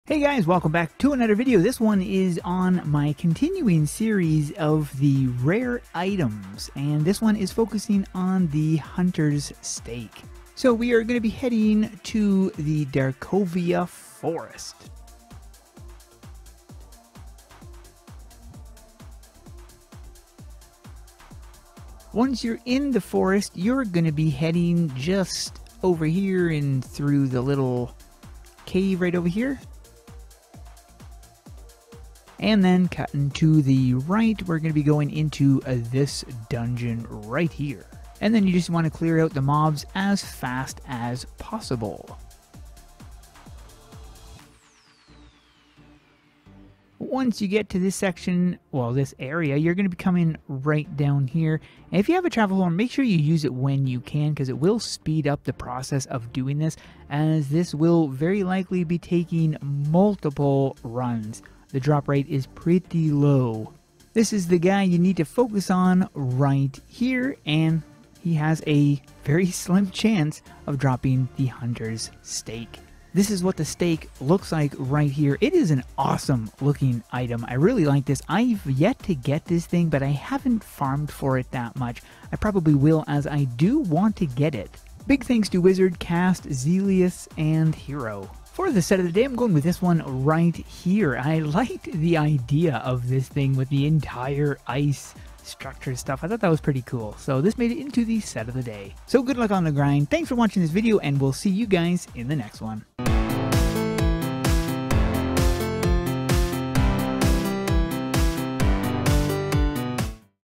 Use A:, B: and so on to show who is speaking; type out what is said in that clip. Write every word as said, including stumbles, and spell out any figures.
A: Hey guys, welcome back to another video. This one is on my continuing series of the rare items, and this one is focusing on the Hunter's Stake. So we are going to be heading to the Darkovia Forest. Once you're in the forest, you're going to be heading just over here and through the little cave right over here. And then cutting to the right, we're going to be going into uh, this dungeon right here. And then you just want to clear out the mobs as fast as possible. Once you get to this section, well, this area, you're going to be coming right down here. And if you have a travel horn, make sure you use it when you can, because it will speed up the process of doing this, as this will very likely be taking multiple runs. The drop rate is pretty low. This is the guy you need to focus on right here, and he has a very slim chance of dropping the Hunter's Stake. This is what the stake looks like right here. It is an awesome looking item. I really like this. I've yet to get this thing, but I haven't farmed for it that much. I probably will, as I do want to get it. Big thanks to Wizard, Cast, Zelius, and Hero. For the set of the day, I'm going with this one right here. I liked the idea of this thing with the entire ice structure stuff. I thought that was pretty cool. So this made it into the set of the day. So good luck on the grind. Thanks for watching this video, and we'll see you guys in the next one.